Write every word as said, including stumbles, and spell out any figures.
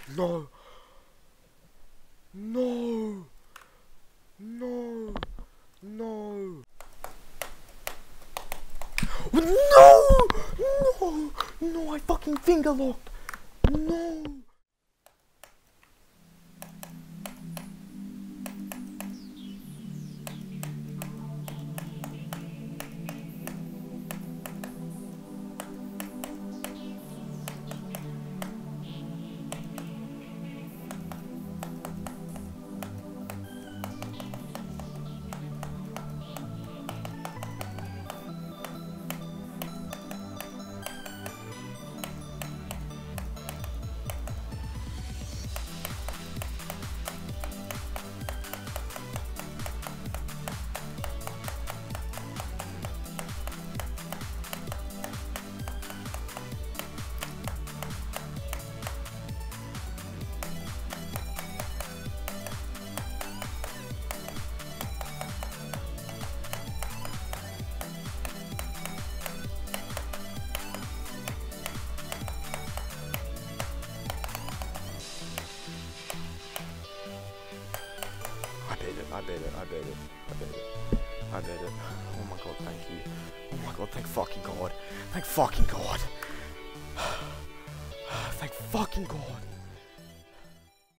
No. No. No. No. No! No! No, I fucking finger locked. No. I did it, I did it, I did it, I did it. Oh my god, thank you. Oh my god, thank fucking god. Thank fucking god. Thank fucking god.